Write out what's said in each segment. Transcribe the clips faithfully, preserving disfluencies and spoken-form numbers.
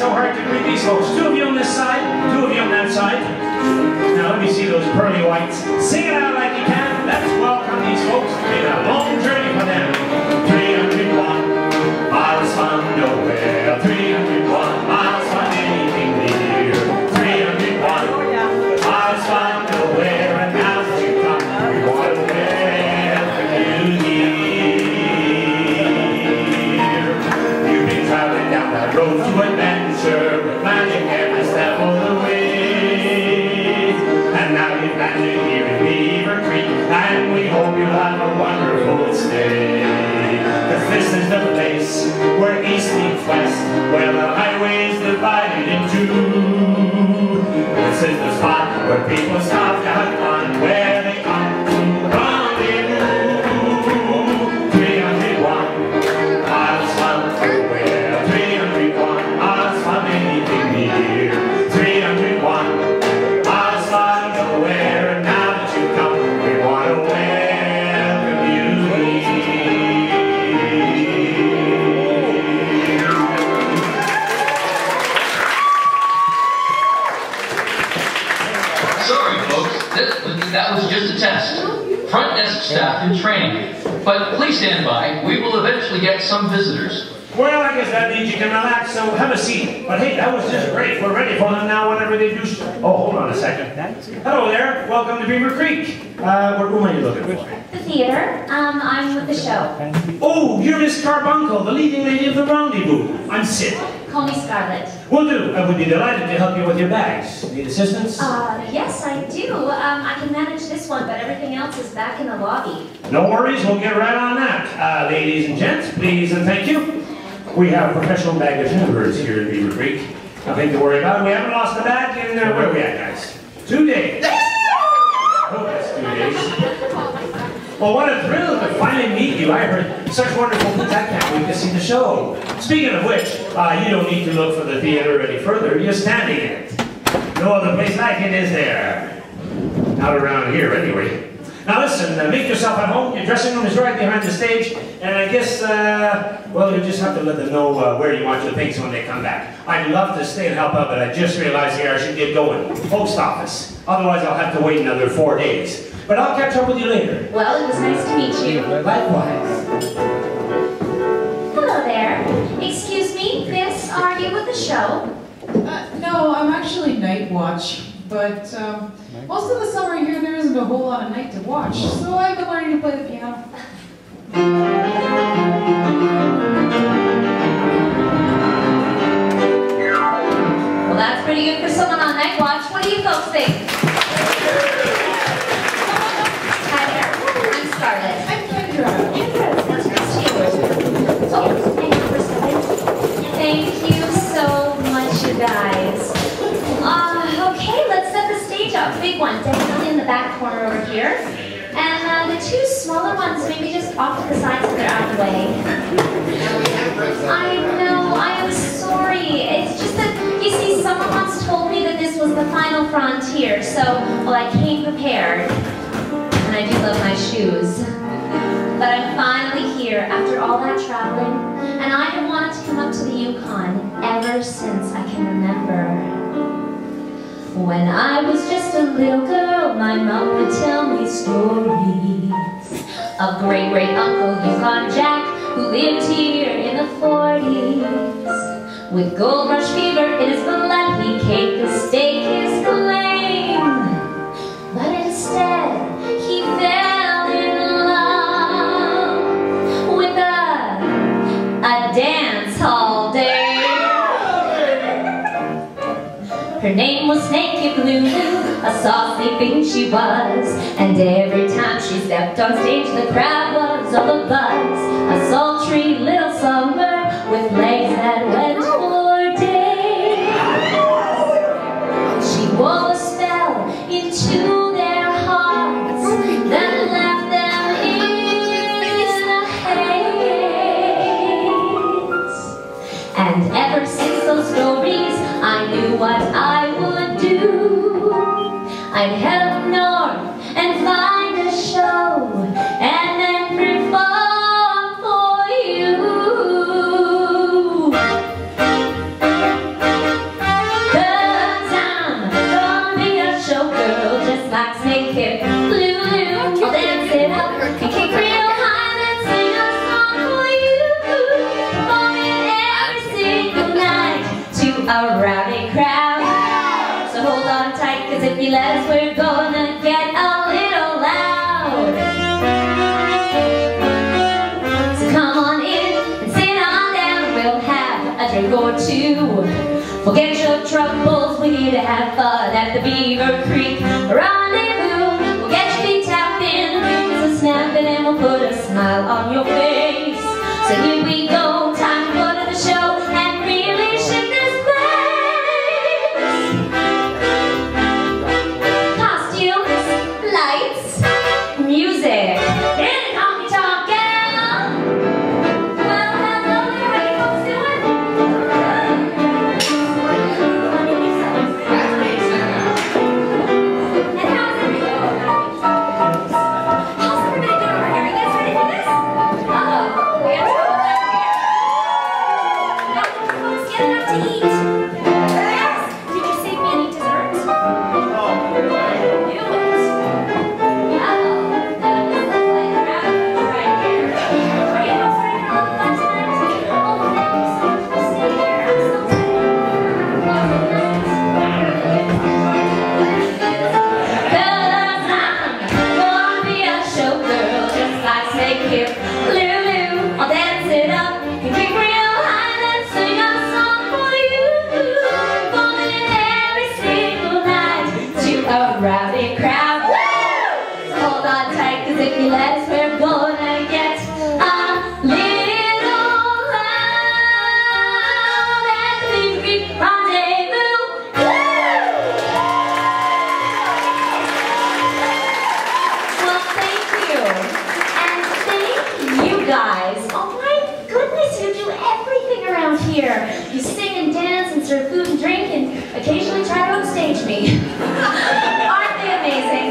so hard to greet these folks. Two of you on this side, two of you on that side. Now let me see those pearly whites. Sing it out like you can. Let's welcome these folks. It's been a long journey for them. three hundred one miles from nowhere. three hundred one miles from anything near. three hundred one miles from nowhere. And now that you come, we want to welcome you here. You've been traveling down that road to adventure with magic every step of the way. And now you've landed here in Beaver Creek, and we hope you'll have a wonderful stay. Cause this is the place where east meets west, where the highway's divided in two. This is the spot where people stop to have fun, where they come to rendezvous. three hundred one miles from nowhere, three hundred one miles from anything near. three hundred one miles from nowhere, and now that you come, we want to welcome you here. Sorry, folks, that, that was just a test. Front desk staff in training. But please stand by. We will eventually get some visitors. Well, I guess that means you can relax, so have a seat. But hey, that was just great. We're ready for them now whenever they do. Oh, hold on a second. Hello there. Welcome to Beaver Creek. Uh, what room are you looking for? The theater. Um, I'm with the show. Oh, you're Miss Carbuncle, the leading lady of the rendezvous. I'm Sid. Call me Scarlett. Will do. I would be delighted to help you with your bags. Need assistance? Uh, yes, I do. Um, I can manage this one, but everything else is back in the lobby. No worries. We'll get right on that. Uh, ladies and gents, please and thank you. We have professional baggage movers here in Beaver Creek. Nothing to worry about. We haven't lost the bag in, uh, where are we at, guys? Two days. Oh, that's two days. Well, what a thrill to finally meet you. I heard such wonderful things. I can't wait to see the show. Speaking of which, uh, you don't need to look for the theater any further. You're standing in it. No other place like it, is there? Not around here, anyway. Now listen, uh, make yourself at home. Your dressing room is right behind the stage, and I guess, uh, well, you just have to let them know uh, where you want your things when they come back. I'd love to stay and help out, but I just realized here I should get going. Post office. Otherwise, I'll have to wait another four days. But I'll catch up with you later. Well, it was nice to meet you. Likewise. Hello there. Excuse me, miss, are you with the show? Uh, no, I'm actually night watch, but um, most of the summer here there isn't a whole lot of night to watch, so I've been learning to play the piano. Well, that's pretty good for someone on night watch. What do you folks think? Hi there. I'm Scarlett. I'm Kendra. Nice to meet you. Oh, hang on for a second. Thank you so much, you guys. Uh, okay, let's set the stage up. Big one, definitely in the back corner over here. And uh, the two smaller ones, maybe just off to the side so they're out of the way. I know, I am sorry. It's just that, you see, someone once told me that this was the final frontier, so, well, I came prepared. And I do love my shoes. But I'm finally here after all that traveling, and I have wanted to come up to the Yukon ever since I can remember. When I was just a little girl, my mom would tell me stories of great-great-uncle Yukon Jack, who lived here in the forties. With gold rush fever in his blood, he came to stake his claim. But instead, he fell in love with a, a dance hall dame. Her name was Naked Lulu, a saucy thing she was. And every time she stepped on stage, the crowd was all abuzz. A sultry little summer with legs that went for days. She wove a spell into their hearts that left them in a haze. And ever since those stories, I knew what I would do. I'd head up north and find a show and then perform for you. Forget your troubles, we're here to have fun at the Beaver Creek Rendezvous. We'll get your feet tapping, fingers a snapping, and we'll put a smile on your face. So here we go, time to go to the show and really shake this place. Costumes, lights, music. Really honky tonk gal. Well, hello there, how you folks doing? And how's everybody doing? How's everybody doing over here? You guys ready for this? Uh-oh, we have trouble back here. Now, folks, get enough to eat. Yes? Did you save me any dessert? I knew it. Uh-oh, that was the play around right here. Are you folks ready for a little fun tonight? Oh, thank you so much for staying here. I'm so Cause I'm gonna be a showgirl, just like Snake Hip Lulu. I'll dance it up and kick real high and sing a song for you. Falling in every single night to a rowdy crowd. So hold on tight, cause if you let us, we're gonna get a little loud at the Beaver Creek Rendezvous. Well, thank you. And thank you guys. Oh my goodness, you do everything around here. You sing and dance and serve food and drink and occasionally try to upstage me. Aren't they amazing?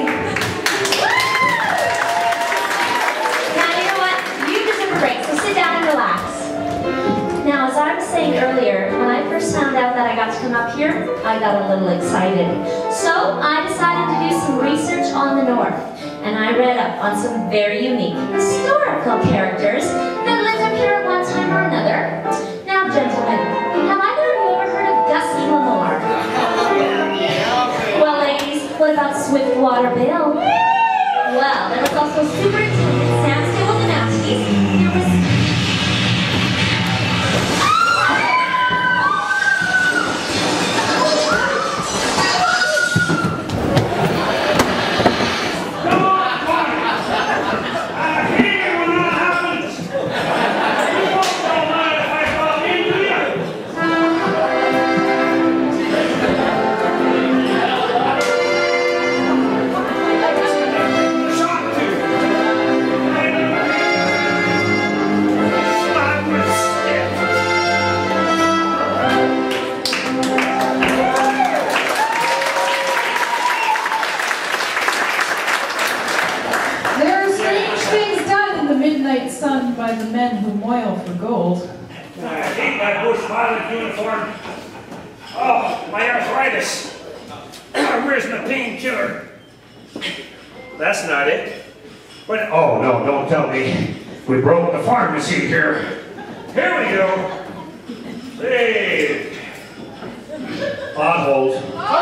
Now, you know what? You deserve a break, so sit down and relax. Now, as I was saying earlier, when I first found out that I got to come up here, I got a little excited. So I decided to do some research on the North, and I read up on some very unique historical characters that lived up here at one time or another. Now, gentlemen, have either of you ever heard of Gussie Lamore? Well, ladies, what about Swiftwater Bill? Well, there was also Superintendent Sam Steele of the Mounties. There was Come on, boys! I hate it when that happens! You folks don't mind if I come in, do you? Shot to! Slap with stick! There are strange things done in the midnight sun by the men who moil for gold. I hate my bush pilot uniform. Oh, my arthritis. Where's my painkiller? That's not it. What? Oh, no, don't tell me. We broke the pharmacy here. Here we go. Hey. Potholes.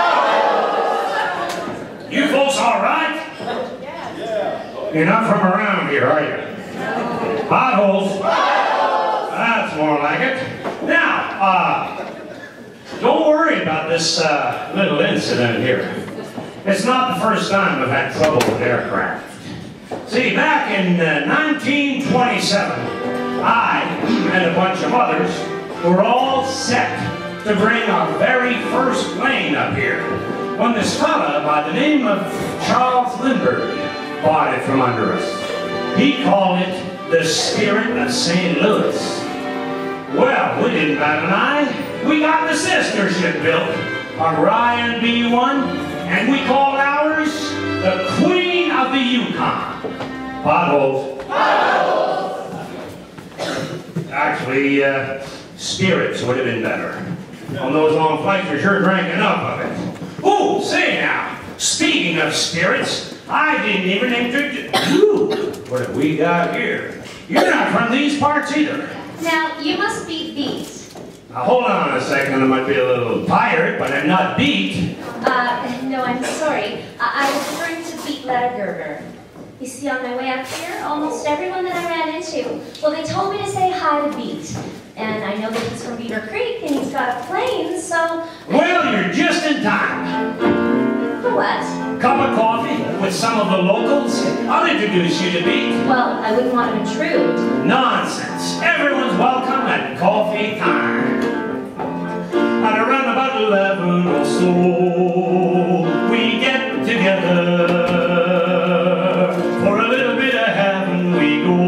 You folks all right? You're not from around here, are you? Potholes. That's more like it. Now, uh, don't worry about this uh, little incident here. It's not the first time I've had trouble with aircraft. See, back in uh, nineteen twenty-seven, I and a bunch of others were all set to bring our very first plane up here when this fella by the name of Charles Lindbergh bought it from under us. He called it the Spirit of Saint Louis. Well, we didn't bat an eye. We got the sister ship built, Orion B one, and we called ours the Queen of the Yukon. Potholes. Potholes! Actually, uh, spirits would have been better. On those long flights, we sure drank enough of it. Ooh, say now, speaking of spirits, I didn't even introduce. Ooh, what have we got here? You're not from these parts either. Now, you must be beat. Now, hold on a second. I might be a little tired, but I'm not beat. Uh, no, I'm sorry. I, I was referring to Beat Lettergerber. You see, on my way up here, almost everyone that I ran into, well, they told me to say hi to Beat. And I know that he's from Beaver Creek and he's got a plane, so... Well, you're just in time. For what? Cup of coffee with some of the locals. I'll introduce you to Beat. Well, I wouldn't want to intrude. Nonsense. Everyone's welcome at coffee time. At around about eleven or so, we get together. For a little bit of heaven we go.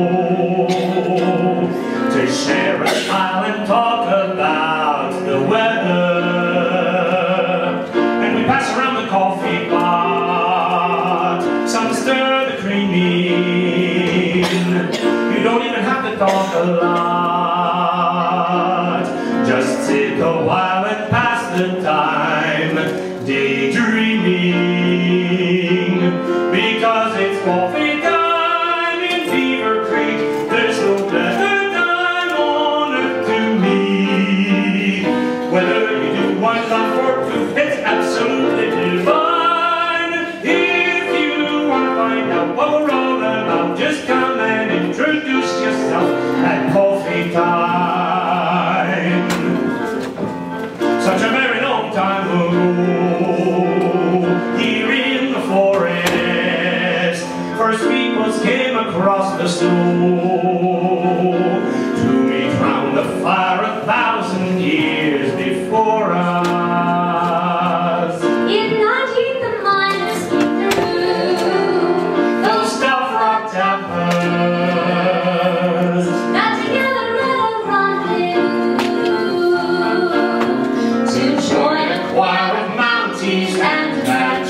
To share a smile and talk about the weather. And we pass around the coffee pot. Some stir the cream in. You don't even have to talk a lot. Just sit a while and pass the time, daydreaming. Because it's coffee time in Beaver Creek. There's no better time on earth to meet. Whether you do one love or two, it's absolutely divine. If you want to find out what we're all about, just come and introduce yourself at coffee time. Such a very long time ago, here in the forest, first peoples came across the snow to meet round the fire a thousand years before us. In nineteen the miners came through. Those stuff rock tappers Got together at a rendezvous to join a choir of Mounties and fat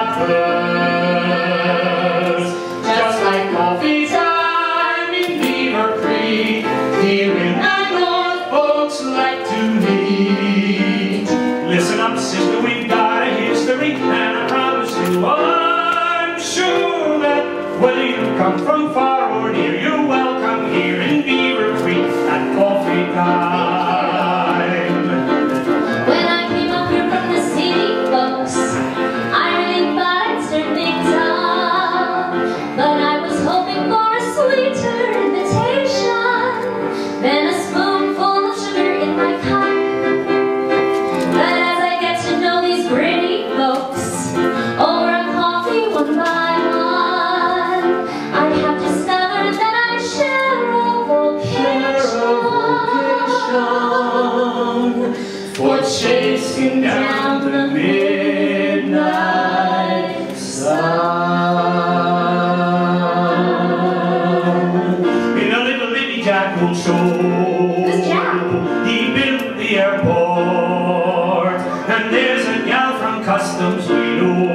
trappers. Just like coffee time in Beaver Creek, here in the north folks like to meet. Listen up, sister, we've got a history, and I promise you, I'm sure that whether you come from far or near, you're welcome here in Beaver Creek at coffee time. When I came up here from the city, folks, I really thought I'd stir things up. But I was hoping for a sweeter invitation than a spoonful of sugar in my cup. But as I get to know these gritty folks over a coffee one by one, I have discovered that I share a vocation For chasing down the midnight sun. In a little bitty jackal show, Who's Jack? he built the airport, and there's a gal from customs we know.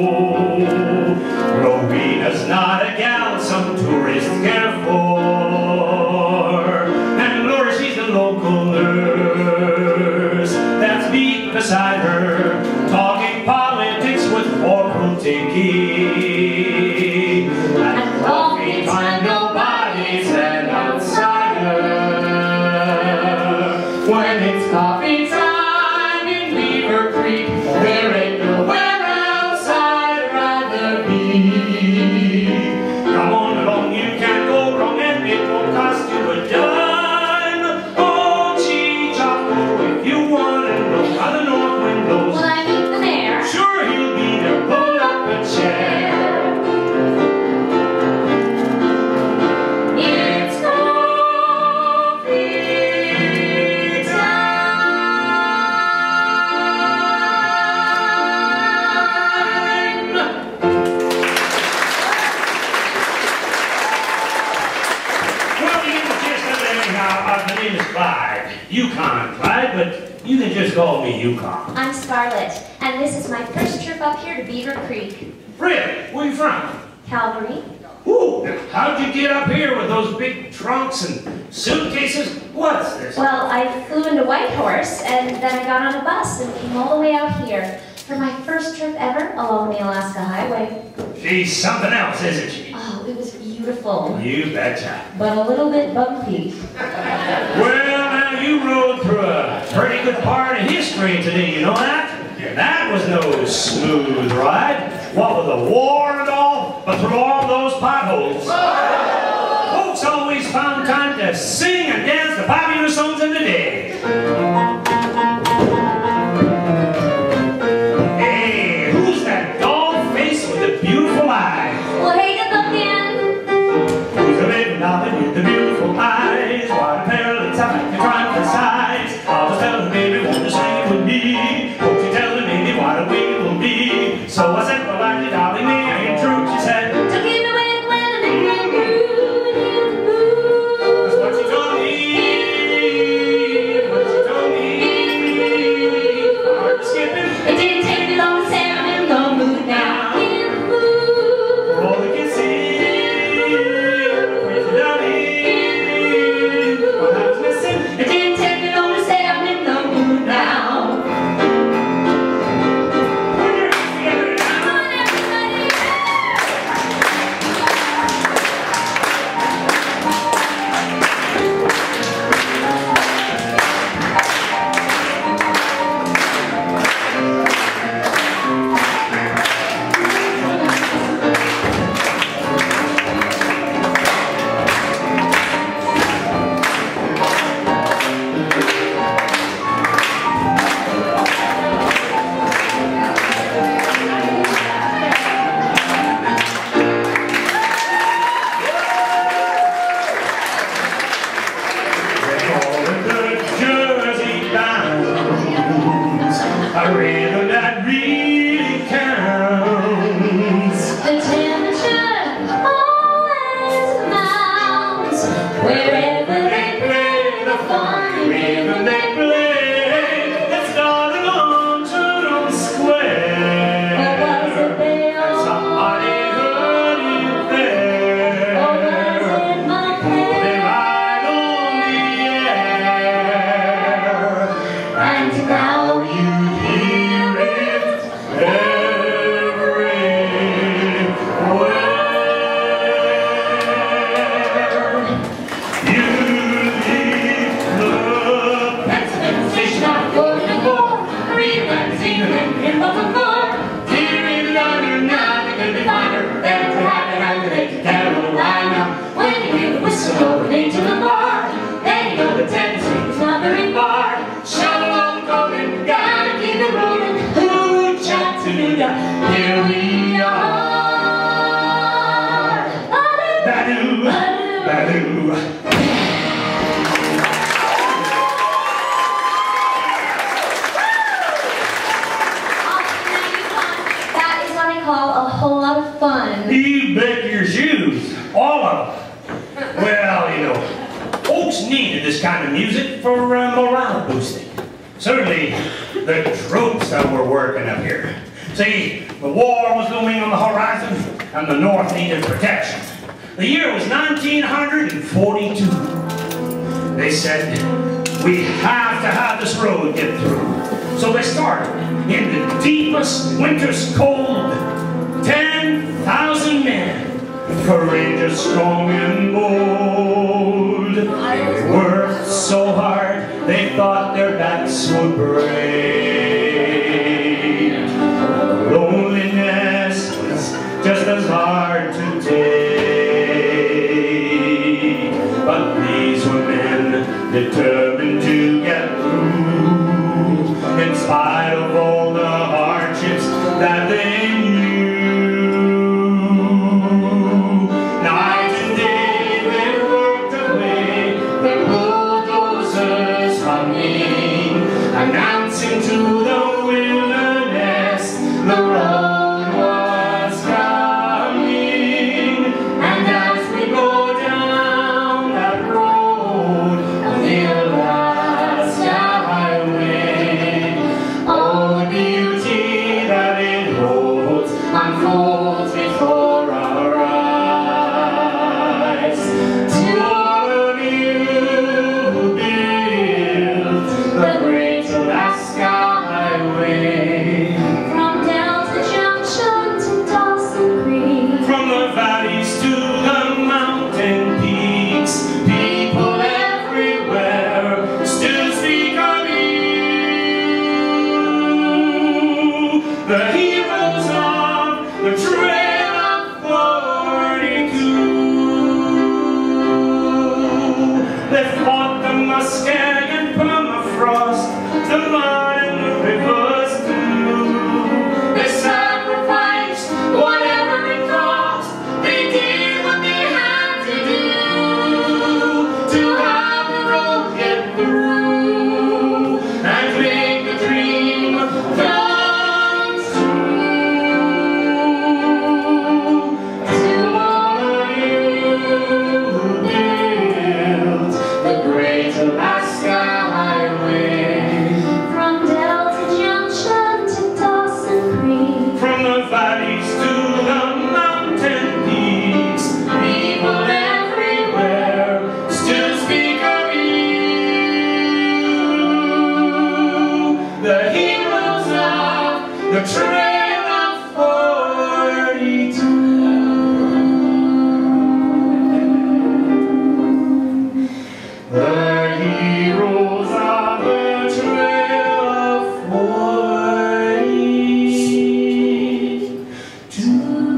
Rowena's not a gal some tourists care for, and Laura, she's the local nurse that's beat beside her, talking politics with Corporal Tiki. At coffee time, nobody's an outsider. When it's coffee time in Beaver Creek, there ain't nowhere else I'd rather be. Come on along, you can't go wrong, and it won't cost you a dime. Oh, gee, Chaco, if you want to know how the north wind blows, Will I meet the mayor? sure he'll be there. Pull up a chair. It's coffee time. Well, you get the gist of it anyhow. Uh, my name is Clyde. Yukon Clyde, but you can just call me Yukon. I'm Scarlett, and this is my first trip up here to Beaver Creek. Really? Where you from? Calgary? Ooh, how'd you get up here with those big trunks and suitcases? What's this? Well, I flew into Whitehorse, and then I got on a bus and came all the way out here for my first trip ever along the Alaska Highway. She's something else, isn't she? Oh, it was beautiful, You betcha. but a little bit bumpy. Well, now you rode through a pretty good part of history today, you know that? That was no smooth ride. What with the war and all, but through all those potholes. Folks always found time to sing and dance the popular songs of the day. darling, with the beautiful eyes. What a pair of lips, I can try the size. I'll just tell her, baby, won't you sing with me? Won't you tell her, baby, what a way it will be? So I said, well, I did, darling, may I get true? She said, don't give me wet when I'm in the mood, in the mood. that's what she told me. What she told me. Hard to skip it. It didn't take me long to say I'm in the mood now. In the mood. For all they can see. Crazy darling. What I was missing. It didn't take me long to say I'm in the mood now. A rhythm that really counts. The temperature always mounts wherever they play the funny rhythm they play. It's starting on Town Square. Or was it they And somebody heard it there. Or was it my They head? ride on the air. And now you hear it everywhere. You leave the Pennsylvania station on forty-four. Read magazine and then in Baltimore. Here in London, nothing could be finer than to have it out the Carolina. When you hear the whistle going into the bar, then you know the Tennessee is not very far. Shout along, going, Gotta keep it rolling. Ooh, Chattanooga, here we are. Badoo, badoo. That is what I call a whole lot of fun. You bet your shoes, all of them. Well, you know, folks needed this kind of music for uh, morale boosting. Certainly, the troops that were working up here. See, the war was looming on the horizon, and the North needed protection. The year was nineteen forty-two. They said, we have to have this road get through. So they started in the deepest winter's cold. ten thousand men, courageous, strong, and bold. They worked so hard, they thought their backs would break. Loneliness was just as hard to take. But these were men determined to get through, in spite of all the hardships that they knew. Night and day they worked away, the bulldozers humming, announcing to the wilderness the road was coming. And as we go down that road on the Alaska Highway, all the beauty that it holds unfolds before our eyes. To all of you who built the great Alaska Highway, From Delta Junction to Dawson Creek, from the valleys to the mountain peaks, people everywhere still speak of you. The heroes of the Trail of forty-two. They fought the Muskegon, permafrost, the line of rivers too. They sacrificed whatever it cost. They did what they had to do. to have the road get through and make the dream come true. To all of you who built the great Alaska Highway, From Delta Junction to Dawson Creek, from the valleys to the mountain peaks, people everywhere still speak of you, the heroes of the Trail of forty-two. The heroes of the Trail of forty-two.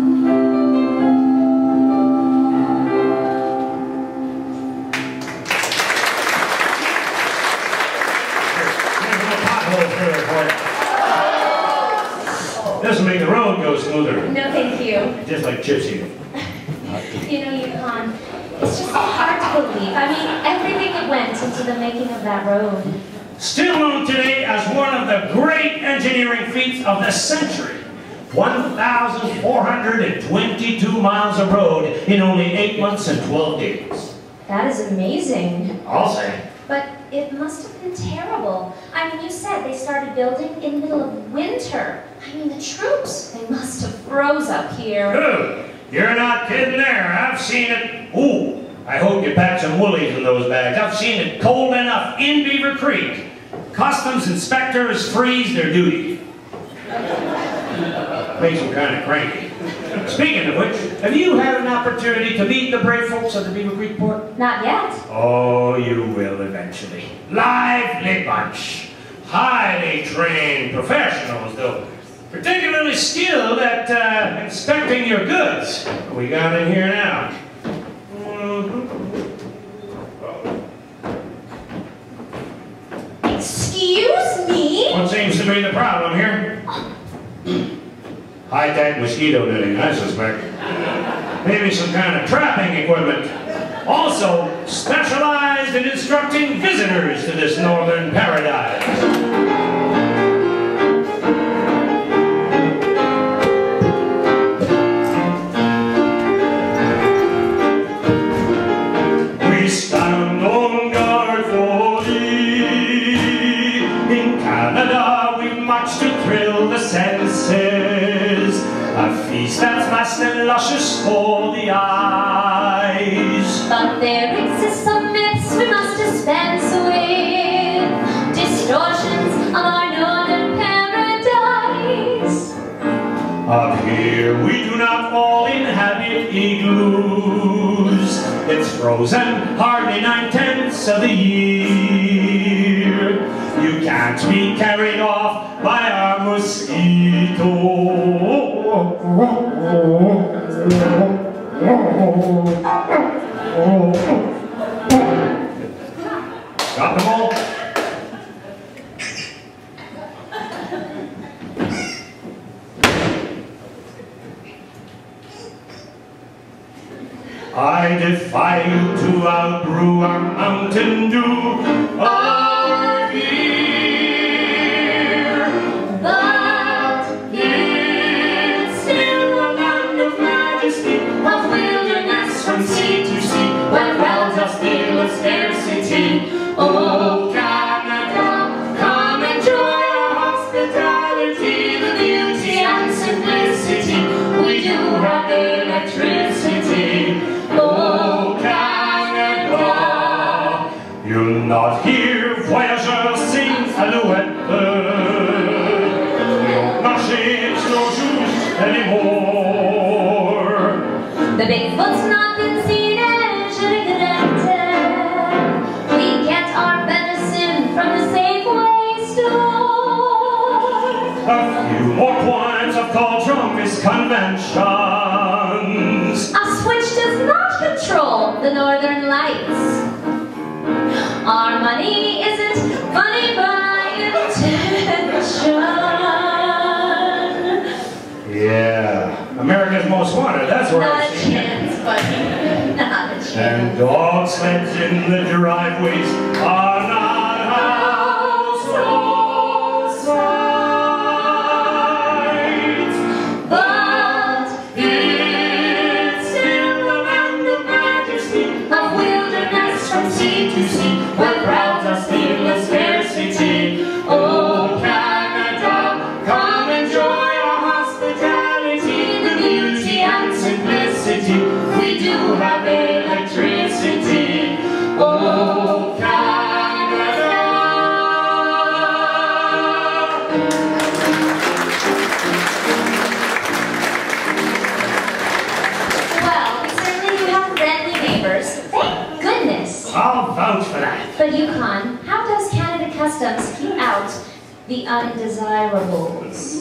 This will make the road go smoother, no thank you. just like Gypsy. You know, Yukon, it's just so hard to believe. I mean, everything that went into the making of that road. Still known today as one of the great engineering feats of the century. one thousand four hundred twenty-two miles of road in only eight months and twelve days. That is amazing. I'll say. But it must have been terrible. I mean, you said they started building in the middle of winter. I mean, the troops, they must have froze up here. Good. You're not kidding there. I've seen it. Ooh, I hope you packed some woolies in those bags. I've seen it cold enough in Beaver Creek. Customs inspectors freeze their duty. Makes them kind of cranky. Speaking of which, have you had an opportunity to meet the brave folks at the Beaver Creek port? Not yet. Oh, you will eventually. Lively bunch. Highly trained professionals, though. Particularly skilled at uh, inspecting your goods. What we got in here now? Mm-hmm. Excuse me? What seems to be the problem here? High-tech mosquito netting, I suspect. Maybe some kind of trapping equipment. Also, specialized in instructing visitors to this northern paradise. We stand on guard for thee. In Canada we march to thrill the senses. A feast that's vast and luscious for the eyes. But there exists some myths we must dispense with. Distortions of our northern paradise. Up here we do not all inhabit igloos. It's frozen hardly nine-tenths of the year. You can't be carried off by a mosquito. Got them all? I defy you to outbrew our Mountain Dew. Our beer. But It's still a land of majesty, of wilderness from sea to sea, where clouds are still a scarcity. Oh, Canada, come enjoy our hospitality, the beauty and simplicity. We do have electricity. Oh, Canada, you'll not hear voyageurs sing alouette. No ships, no shoes anymore. the Bigfoot's not been seen and je regrette. We get our venison from the Safeway store. A few more points of cultural misconventions. A switch does not control the northern lights. Our money isn't money by intention. Yeah, America's Most Wanted, that's where Not I've a seen it. chance, buddy. Not a And dog sleds in the driveways are not household sights. But it's still the land of majesty, of wilderness from sea to sea, where crowds are still a scarcity. Oh, Canada, come enjoy our hospitality, the beauty and simplicity. We do have electricity. Oh, Canada. Well, we certainly do have friendly neighbors. Thank goodness. I'll vouch for that. But Yukon, how does Canada Customs keep out the undesirables?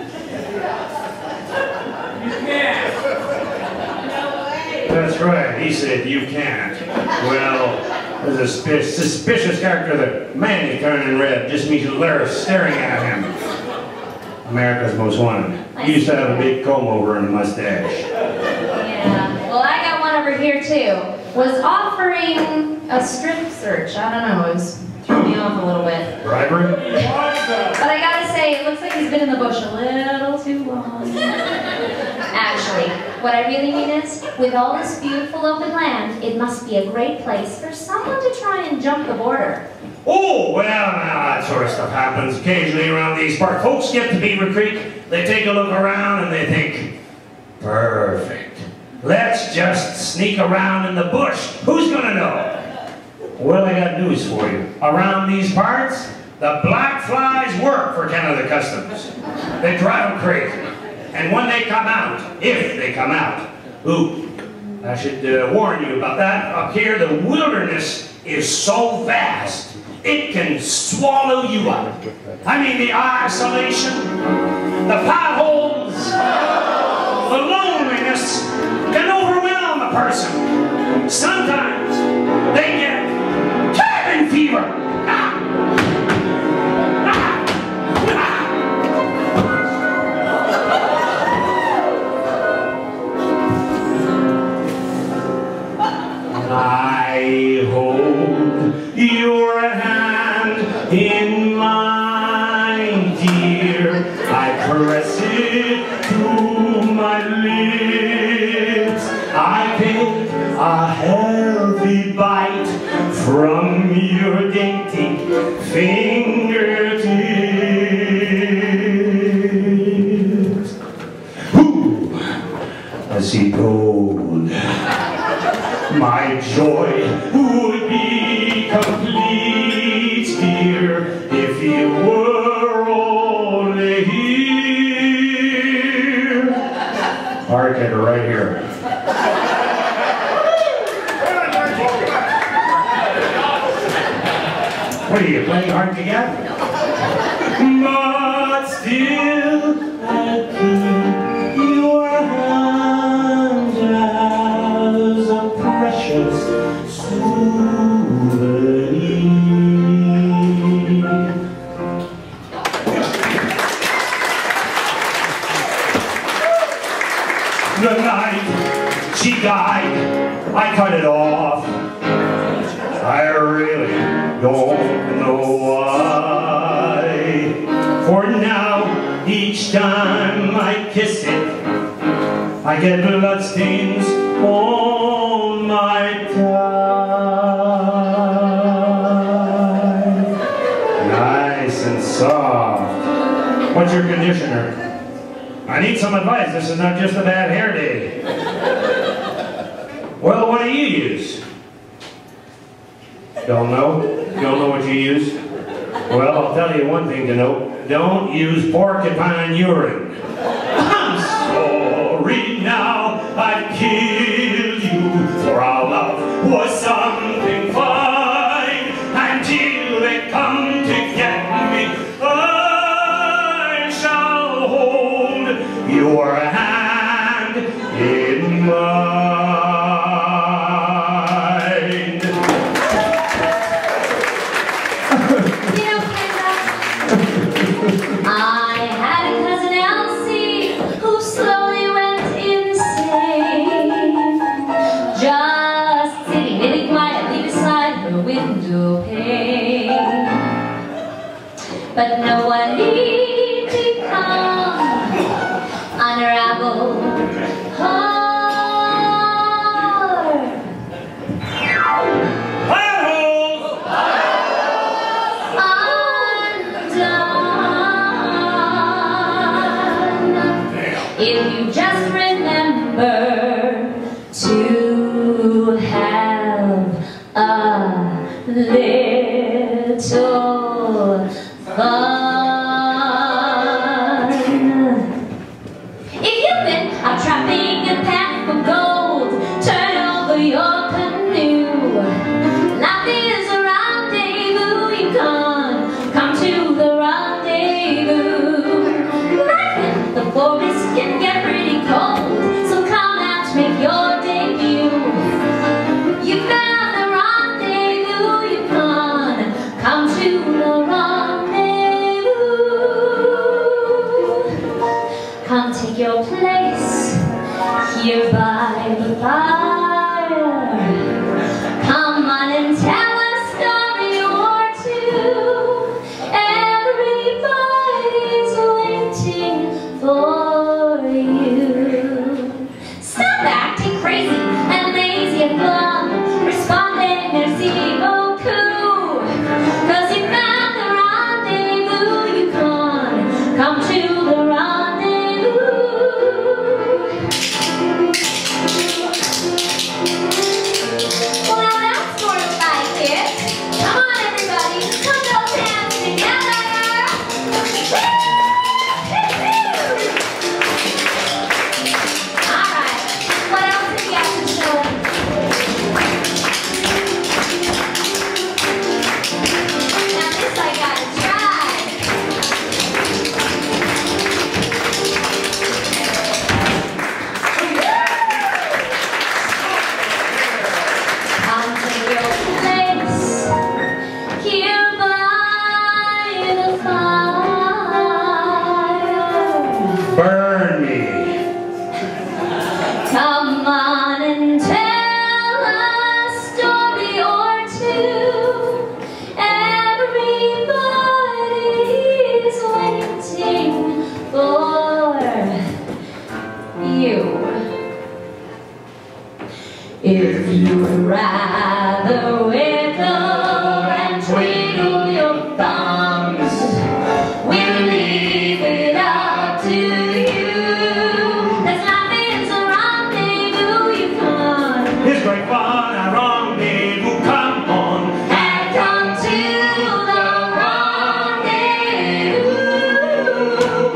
That's right, he said you can't. Well, there's a sp suspicious character that man is turning red just means Lara staring at him. America's Most Wanted. He used to have a big comb over and a mustache. Yeah, well I got one over here too. Was offering a strip search. I don't know, it was threw me off a little bit. Bribery? But I gotta say, it looks like he's been in the bush a little too long. Actually, what I really mean is, with all this beautiful open land, it must be a great place for someone to try and jump the border. Oh, well, now that sort of stuff happens occasionally around these parts. Folks get to Beaver Creek, they take a look around and they think, perfect. Let's just sneak around in the bush. Who's gonna know? Well, I got news for you. Around these parts, the black flies work for Canada Customs. They drive them crazy. And when they come out, if they come out, ooh, I should uh, warn you about that. Up here, the wilderness is so vast, it can swallow you up. I mean, the isolation, the potholes, the loneliness can overwhelm a person. Sometimes they get cabin fever. Ah! I hold your hand in mine, dear. I press it to my lips. I take a healthy bite from your dainty fingertips. Ooh, I see gold. My joy would be complete, dear, if you were only here. Arcade right here. What are you, playing hard to get? But still, I keep your hand as a precious souvenir. The night she died, I cut it off. I really don't know why. For now, each time I kiss it, I get bloodstains on my tie. Nice and soft. What's your conditioner? I need some advice. This is not just a bad hair day. Well, what do you use? Don't know? Don't know what you use? Well, I'll tell you one thing to know. Don't use porcupine urine. I'm sorry now I killed you, for our love was something fine. Until they come to get me, I shall hold your hand in mine. You know, Canada, I had a cousin Elsie. to pay. But no one need become unraveled heart. Undone. If you just remember to have a little fun. If you've been out trapping a pack for gold, turn over your canoe. Life is a rendezvous, you can't come to the rendezvous. Life in the forest can get pretty cold, so come out to make your debut. You found the rendezvous, you can't come to the rendezvous. Come take your place here by the fire. Come on and tell a story or two. Everybody's waiting for you. Stop acting crazy and lazy and glum, responding merci beaucoup. Cause you found the rendezvous, you can't come to the rendezvous. Well, now that's sort of like it. Come on, everybody, put those hands together. All right, what else have you got to show? Now this I gotta try. Come to your place here by the fire. Burn me. Come on and tell a story or two. Everybody's waiting for you. If you'd rather wiggle and twiddle your thumbs, we'll leave it up to you. Cause life is a rendezvous, you can't It's great fun, a rendezvous, come on. and come to the rendezvous.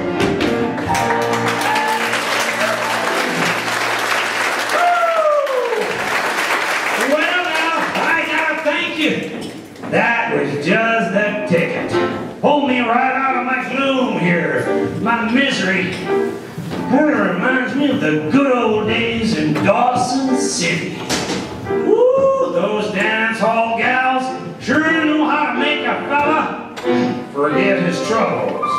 Well now, I gotta thank you. That was just the ticket. Pulled me right out of my gloom here, my misery. Kind of reminds me of the good old days in Dawson City. Woo, those dance hall gals sure know how to make a fella forget his troubles.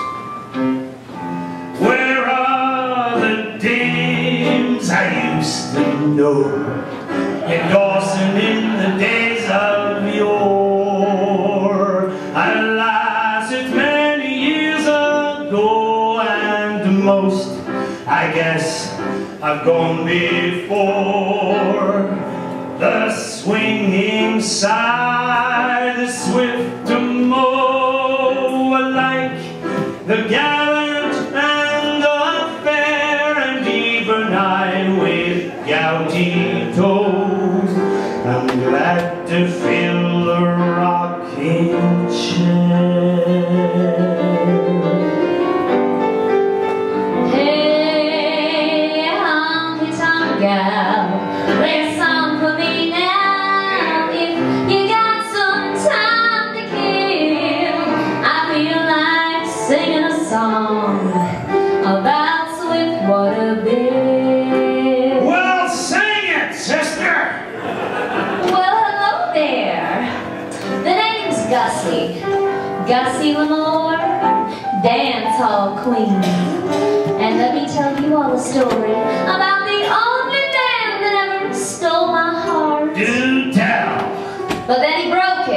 Where are the dames I used to know in Dawson in the days of yore? Alas, it's many years ago, and most, I guess, I've gone before. The swinging sigh, the swift to mow, alike the gallant and the fair, and even I with gouty toes, I'm glad to fill a rocking chair. Hey, honky-tonk gal, play a song for me now. If you got some time to kill, I feel like singing a song about Swiftwater Bill. Well, sing it, sister! Well, hello there. The name's Gussie. Gussie Lamore, dance hall queen. And let me tell you all a story about the only man that ever stole my heart. Do tell! But then he broke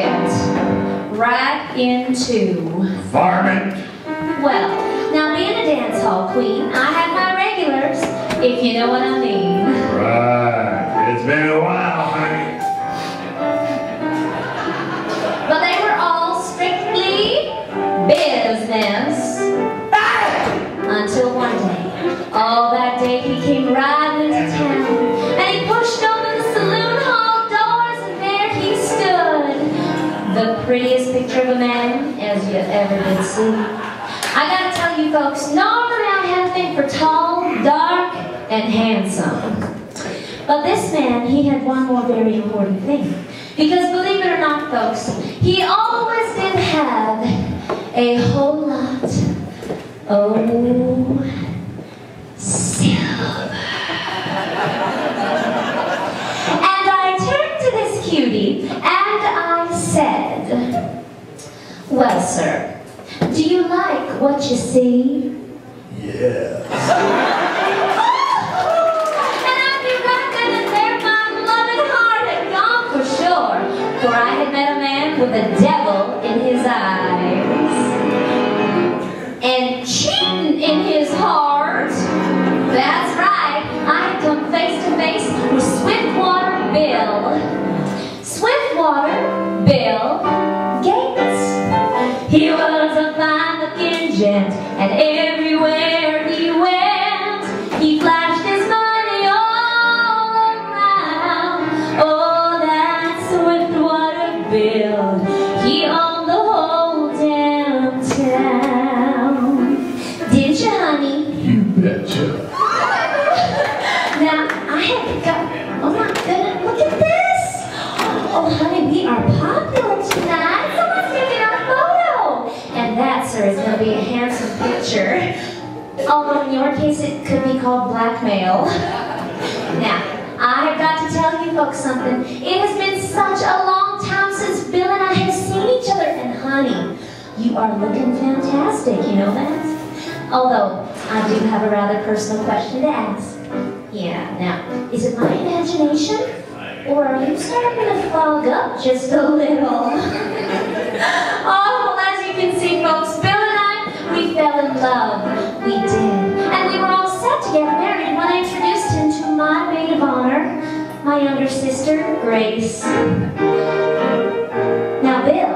back into. Varmint. Well, now being a dance hall queen, I had my regulars, if you know what I mean. Right. It's been a while, honey. But they were all strictly business. Until one day, all that day he came riding into town, and he pushed open the saloon hall doors, and there he stood. The prettiest picture of a man as you ever did see. I gotta tell you folks, normally I have a thing for tall, dark, and handsome. But this man, he had one more very important thing. Because believe it or not, folks, he always did have a whole lot oh, silver. And I turned to this cutie and I said, well, sir, do you like what you see? Yes. And I knew right then and there my loving heart had gone for sure, for I had met a man with a devil in his eyes. And cheating in his heart. That's right, I had come face to face with Swiftwater Bill. Swiftwater Bill Gates. He was a fine-looking gent, and everywhere he went, he flashed his money all around. Oh, that Swiftwater Bill, he owned the whole downtown. Didn't you, honey? You betcha. Now, I have got, oh my goodness, look at this. Oh, honey, we are popular tonight. Someone's taking our photo. And that, sir, is going to be a handsome picture. Although in your case, it could be called blackmail. Now, I have got to tell you folks something. It has been such a long time since Bill and I have seen each other. And honey, you are looking fantastic, you know that? Although, I do have a rather personal question to ask. Yeah, now, is it my imagination? Or are you starting to fog up just a little? Oh, well, as you can see, folks, Bill and I, we fell in love. We did. And we were all set to get married when I introduced him to my maid of honor, my younger sister, Grace. Now, Bill.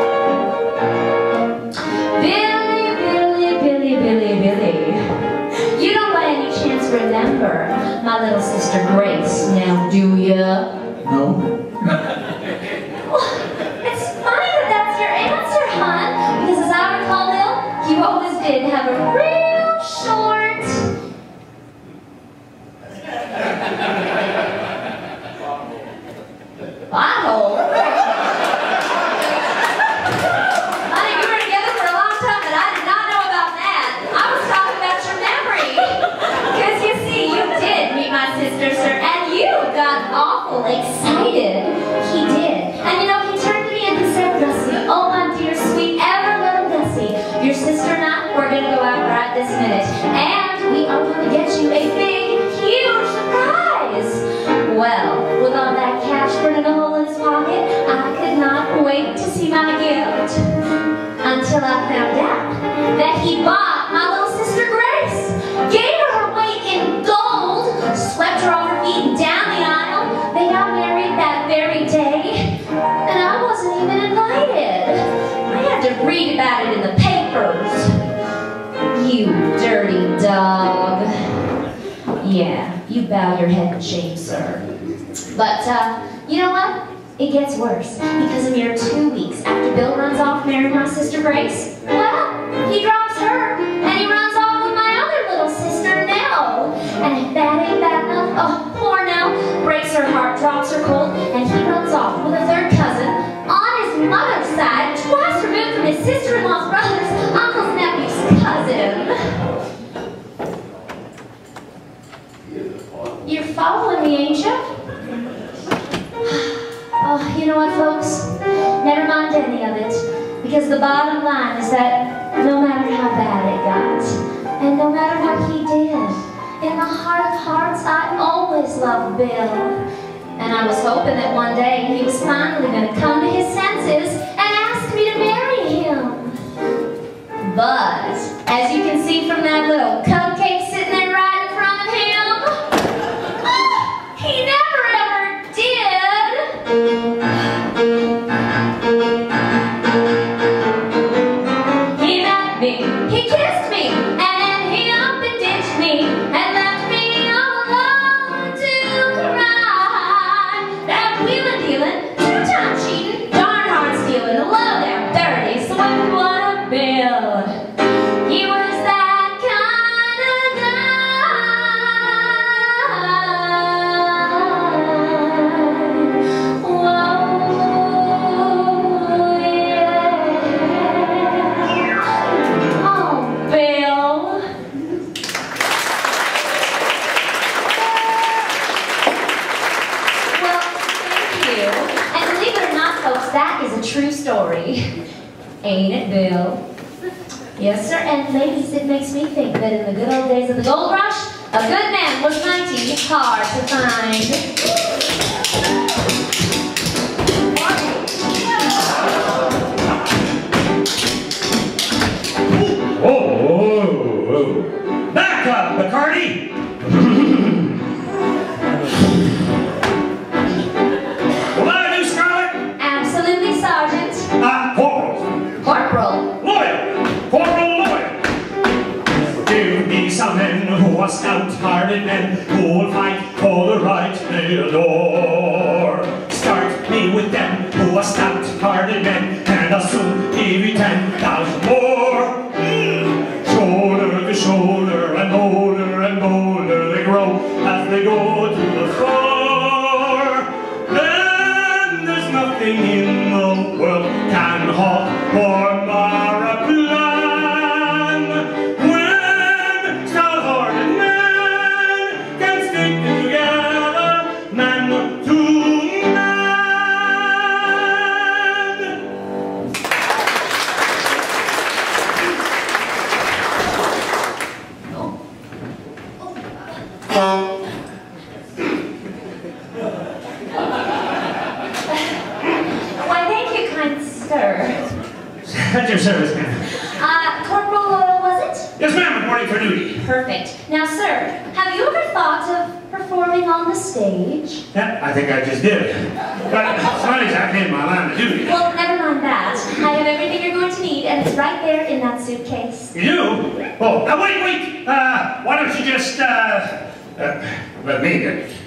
Billy, Billy, Billy, Billy, Billy. You don't by any chance remember my little sister Grace, now do ya? No. Well, it's funny that that's your answer, hon, because as I recall, Bill, you always did have a real short... butthole. Honey, we were together for a long time, but I did not know about that. I was talking about your memory. Because you see, you did meet my sister, sir, and you got awful excited. He did. And you know, he turned to me and he said, Gussie, oh my dear, sweet, ever little Gussie, your sister and I, we're going to go out right this minute. And we are going to get you a big, huge surprise. Well, with all that cash burning a hole in his pocket, I could not wait to see my gift. Until I found out that he bought my little sister Grace, gave her her weight in gold, swept her off her feet and down the aisle. They got married that very day, and I wasn't even invited. I had to read about it in the papers. You dirty dog. Yeah, you bow your head in shame, sir. But, uh, you know what? It gets worse, because a mere two weeks after Bill runs off marrying my sister Grace, well, he drops her, and he runs off with my other little sister, Nell. And if that ain't bad enough, oh, poor Nell breaks her heart, drops her cold, and he runs off with a third cousin on his mother's side, twice removed from his sister-in-law's brother's uncle's nephew's cousin. You're following me, ain't you? Oh, you know what, folks? Never mind any of it. Because the bottom line is that no matter how bad it got, and no matter what he did, in my heart of hearts, I always loved Bill. And I was hoping that one day he was finally going to come to his senses and ask me to marry from that little cupcake sitting there right in front of him? Ah, he never ever did. He met me, he kissed me, and then he up and ditched me and left me all alone to cry. That wheelin' dealin', two-time cheating, darn hard stealing, low down, dirty, swept what a bill. He was that kind of guy. Whoa, yeah. Oh, Bill. Well, thank you. And believe it or not, folks, that is a true story. Ain't it, Bill? Yes, sir. And ladies, it makes me think that in the good old days of the gold rush, a good man was mighty hard to find. Whoa, whoa, whoa. Back up, Bacardi! Will I do, Scarlet? Absolutely, Sergeant. Ah, Corporal. Corporal. Loyal. Corporal Loyal. Give me some men who are stout-hearted men who will fight for the right they adore. Start me with them who are stout-hearted men, and I'll soon give you ten thousand more. Mm. Shoulder to shoulder and bolder and bolder they grow as they go to the floor. Then there's nothing in the world can halt or mar a plan. When stout-hearted men can stick together, man to man. Why, thank you, kind sir. At your service, ma'am. Uh, Corporal Loyal, was it? Yes, ma'am, reporting for duty. Perfect. Now, sir, have you ever thought of performing on the stage? Yeah, I think I just did. But it's not exactly in my line of duty. Well, never mind that. I have everything you're going to need, and it's right there in that suitcase. You do? Oh, now wait, wait! Uh, why don't you just, uh, uh let me get it.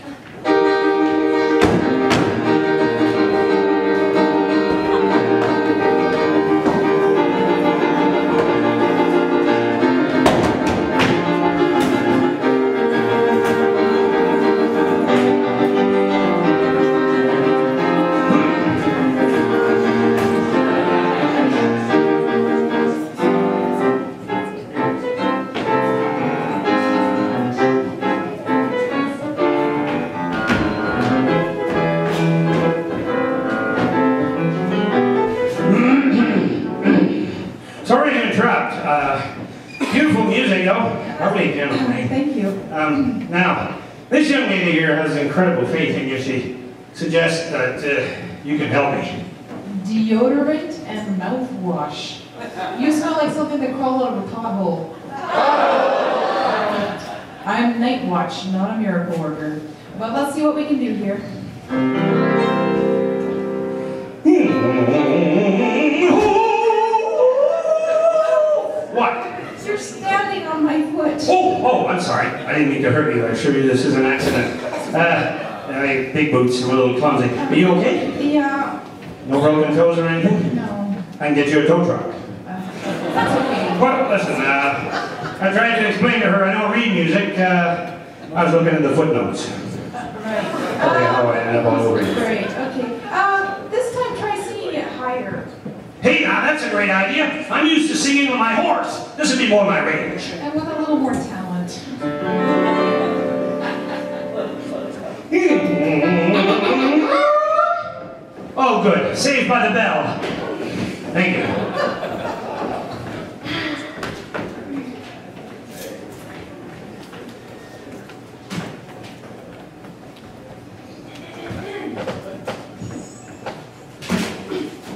Sorry to interrupt. Uh, beautiful music, though. Lovely, gentlemen. Thank you. Um, now, this young lady here has incredible faith in you. She suggests that uh, you can help me. Deodorant and mouthwash. You smell like something that crawled out of a pothole. I'm night watch, not a miracle worker. But let's see what we can do here. What? You're standing on my foot. Oh, oh, I'm sorry. I didn't mean to hurt you. I assure you this is an accident. Uh, I have big boots. I'm a little clumsy. Are you okay? Yeah. No broken toes or anything? No. I can get you a tow truck. Uh, that's okay. Well, listen, uh, I tried to explain to her I don't read music. Uh, I was looking at the footnotes. Right. Okay, how I ended up all over you. Great, okay. Uh, this time try singing it higher. Hey, now that's a great idea. I'm used to singing with my horse. This would be more my range. And with a little more talent. Oh, good. Saved by the bell. Thank you.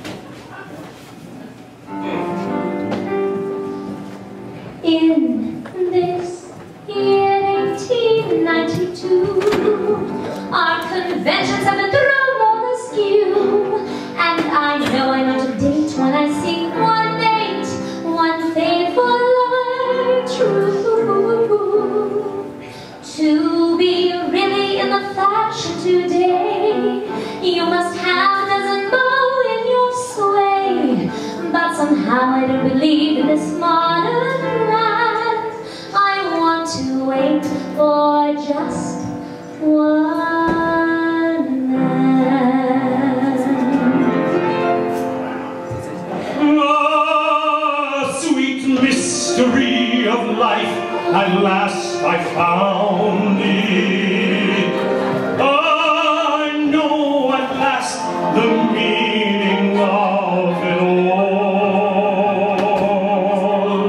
In at last I found it. I know at last the meaning of it all.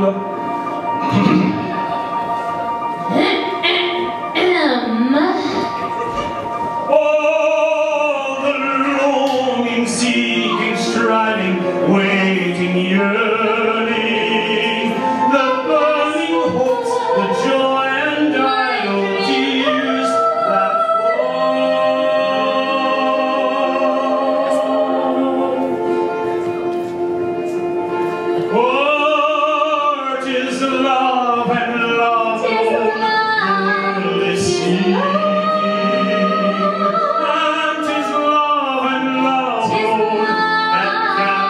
All the longing, seeking, striving, waiting, yearning, the burning hopes, the joy and idle tears that fall. For 'tis love and love, oh, the seeking. And 'tis love and love, oh, that can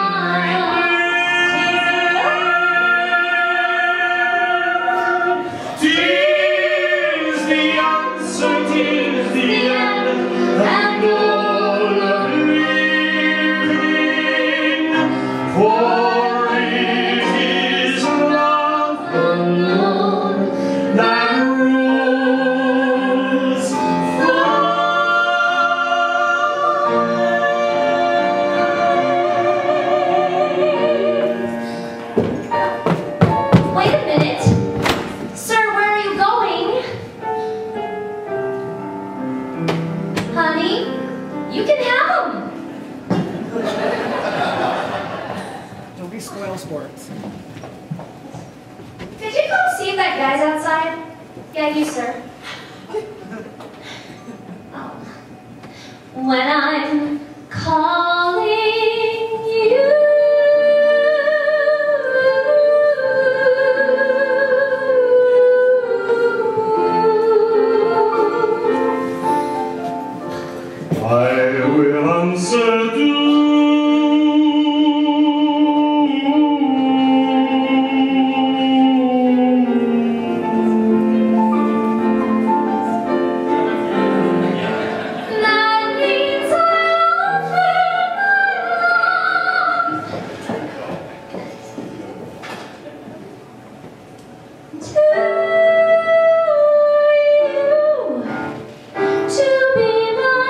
bring. 'Tis the answer, 'tis the end, and goal of living. For it is love alone that rules Wait a minute. Sir, where are you going? Honey, you can have them. Don't be spoil sports. Could you go see if that guy's outside? Yeah, you, sir. Oh. When I'm calling you, I will answer to that means I'll open my arms to you, to be my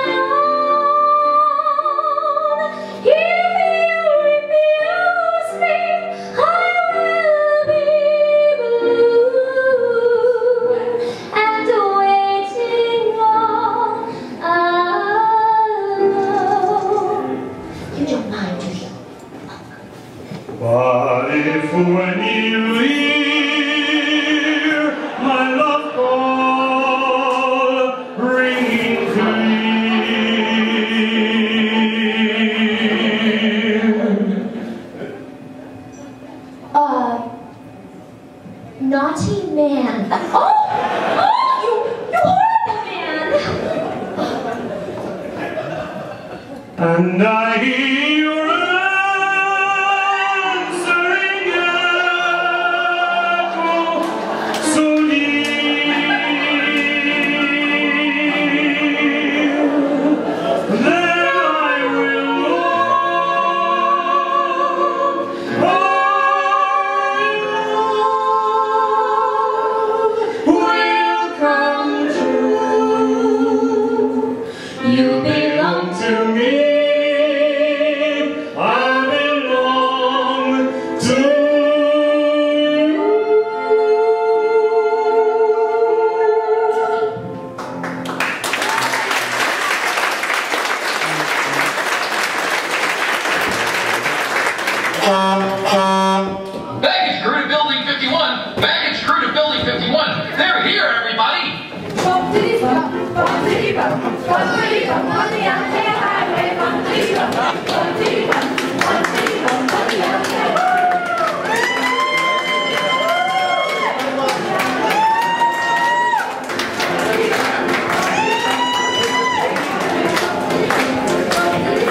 own. If you refuse me, I will be blue and waiting all alone. You don't mind, do you? But if when you hear my love call ringing clear, Uh, naughty man. Oh! Oh! You, you horrible man! and I hear your answering echo so near, then I will know our love will come true. You belong to me, I belong to you. Baggage crew to building fifty-one. Baggage crew to building fifty-one. They're here, everybody.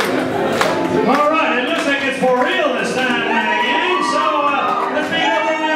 All right, it looks like it's for real this time, gang. So uh, let's meet over there.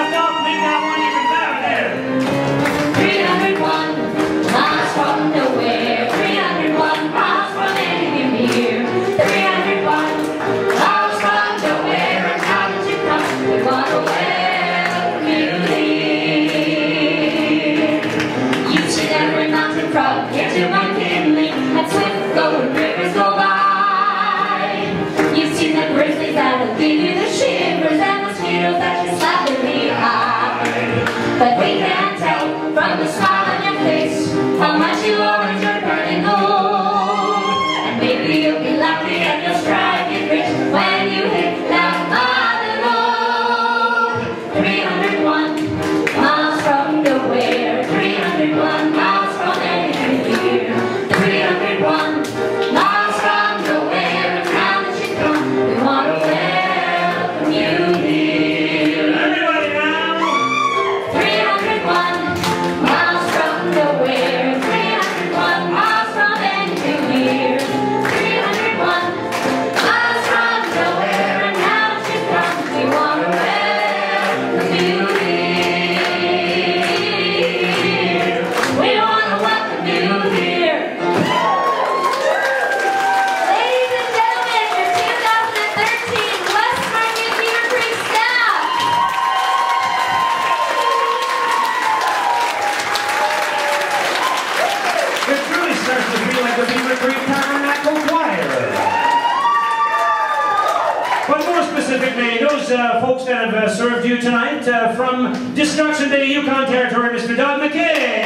But more specifically, those uh, folks that have uh, served you tonight, uh, from Destruction Day, Yukon Territory, Mister Doug McKay.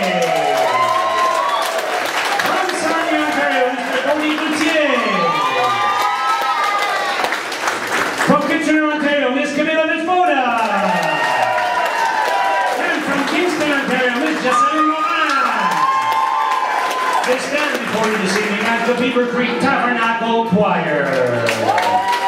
From Sarnia, Ontario, Mister Cody Gauthier. From Kitchener, Ontario, Miss Camilla Vitzvoda. And from Kingston, Ontario, Miss Jessalyn Moran. They stand before you this evening as the Beaver Creek Tabernacle Choir.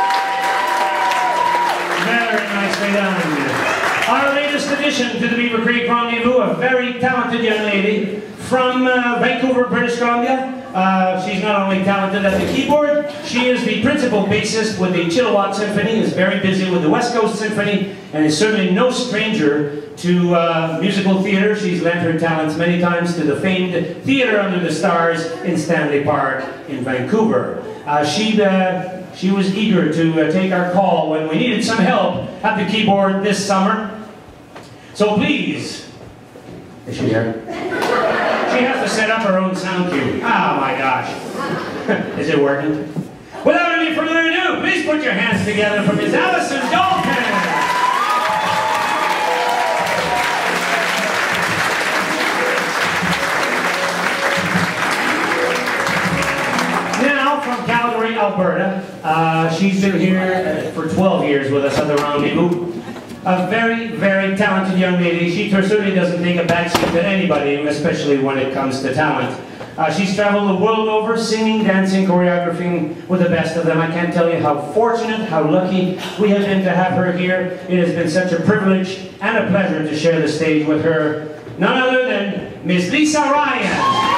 Very nicely done. Our latest addition to the Beaver Creek Rendezvous, a very talented young lady from uh, Vancouver, British Columbia. Uh, she's not only talented at the keyboard, she is the principal bassist with the Chilliwack Symphony, is very busy with the West Coast Symphony, and is certainly no stranger to uh, musical theater. She's lent her talents many times to the famed Theater Under the Stars in Stanley Park in Vancouver. Uh, she uh, She was eager to uh, take our call when we needed some help at the keyboard this summer. So please, is she here? She has to set up her own sound cue. Oh my gosh. Is it working? Without any further ado, please put your hands together for Miss Allison Dalton. From Calgary, Alberta. Uh, she's been here for twelve years with us at the Rendezvous. A very, very talented young lady. She certainly doesn't take a backseat to anybody, especially when it comes to talent. Uh, she's traveled the world over, singing, dancing, choreographing with the best of them. I can't tell you how fortunate, how lucky we have been to have her here. It has been such a privilege and a pleasure to share the stage with her. None other than Miss Lisa Ryan.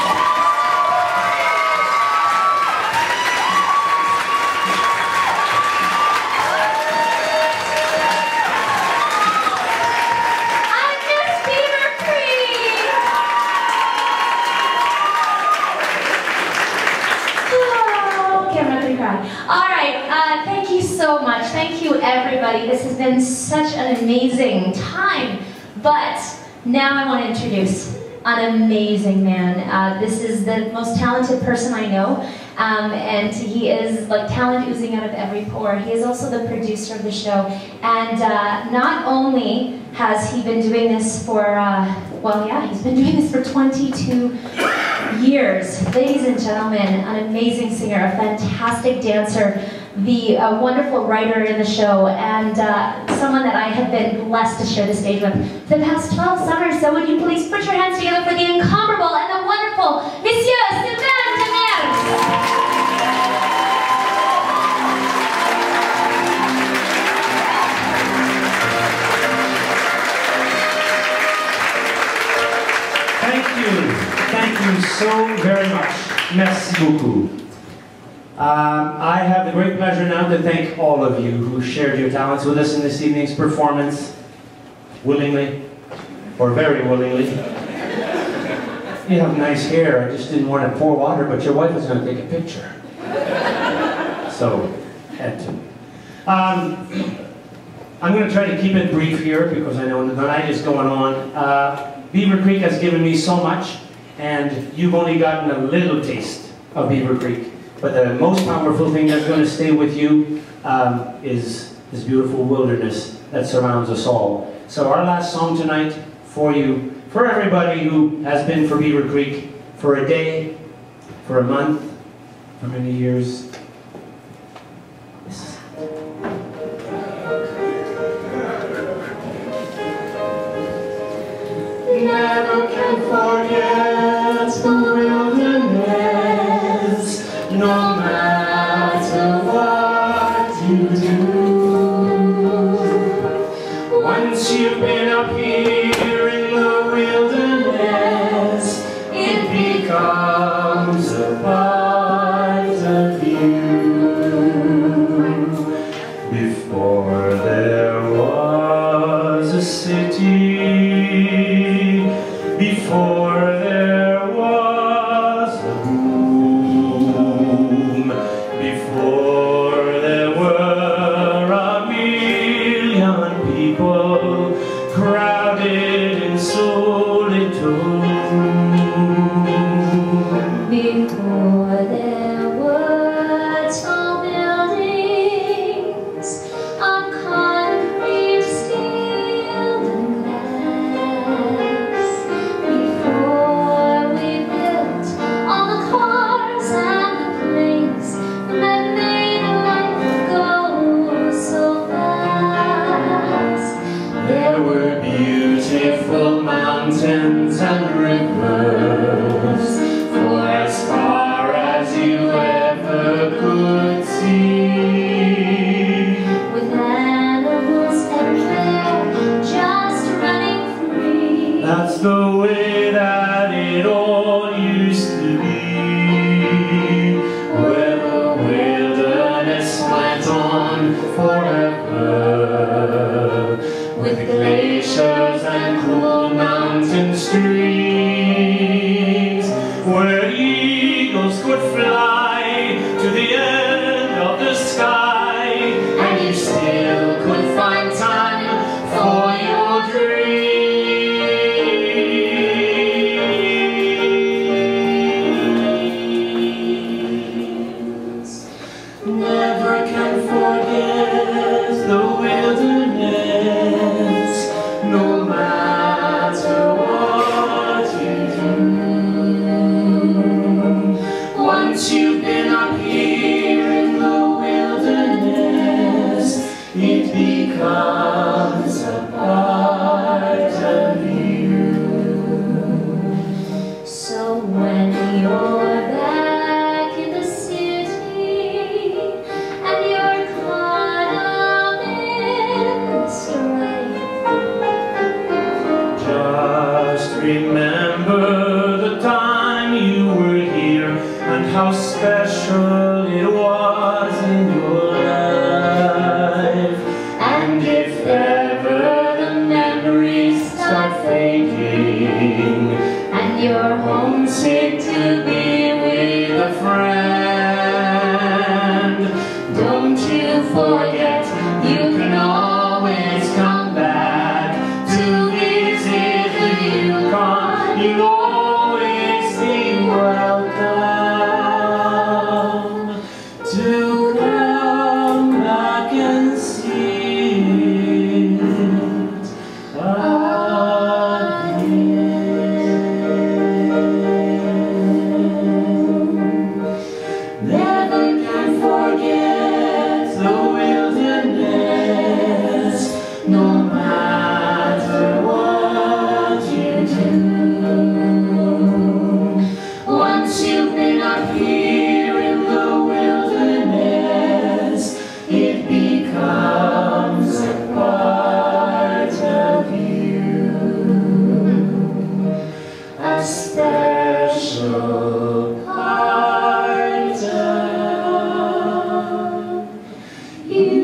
So much. Thank you, everybody. This has been such an amazing time. But now I want to introduce an amazing man. Uh, this is the most talented person I know, um, and he is like talent oozing out of every pore. He is also the producer of the show, and uh, not only has he been doing this for, uh, well, yeah, he's been doing this for twenty-two years. Ladies and gentlemen, an amazing singer, a fantastic dancer, the uh, wonderful writer in the show, and uh, someone that I have been blessed to share the stage with for the past twelve summers. So would you please put your hands together for the incomparable and the wonderful Monsieur Sylvain Demers. Thank you. Thank you so very much. Merci beaucoup. Um, I have the great pleasure now to thank all of you who shared your talents with us in this evening's performance, willingly, or very willingly. You have nice hair, I just didn't want to pour water, but your wife was going to take a picture. So, had to. Um, I'm going to try to keep it brief here, because I know the night is going on. Uh, Beaver Creek has given me so much, and you've only gotten a little taste of Beaver Creek. But the most powerful thing that's going to stay with you um, is this beautiful wilderness that surrounds us all. So our last song tonight for you, for everybody who has been for Beaver Creek for a day, for a month, for many years. This is Never can forget the wilderness. No matter what you do, once you've been up here in the wilderness, it becomes a part of you. Before there was a city, before there was a room, before there were a million people crowded in so little room. Before there were tall buildings was the way that it all used to be, where the wilderness went on forever, with glaciers and cool mountain streams, where eagles could fly to the end of the sky, and you still could find time for your dreams. Never can forget the wilderness, no matter what you do. Once you've been up here in the wilderness, it becomes a part of you. So when you're back in the city and you're caught up in the strife, just remember the time you were here and how special it was in your life. And if ever the memories start fading and you're homesick to be with a friend, don't you forget you can always come back to visit the Yukon. You'll always be welcome to come back and see it again. Never can forget the wilderness, no matter what you do. Once you've been up here in the wilderness, it becomes a part of you, a special part of you.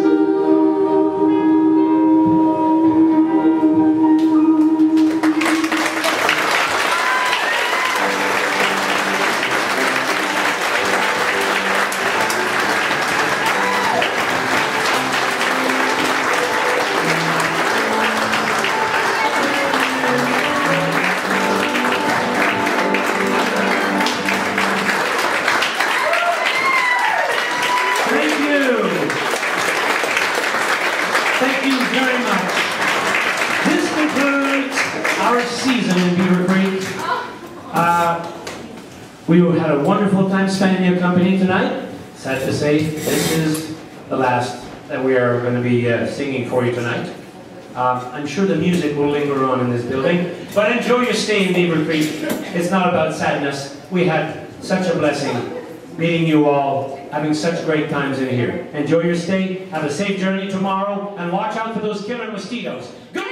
Thank you. Thank you very much. This concludes our season in Beaver Creek. Uh, we had a wonderful time spending your company tonight. Sad to say, this is the last that we are going to be uh, singing for you tonight. Um, I'm sure the music will linger on in this building, but enjoy your stay in Beaver Creek. It's not about sadness. We had such a blessing meeting you all, having such great times in here. Enjoy your stay, have a safe journey tomorrow, and watch out for those killer mosquitoes. Good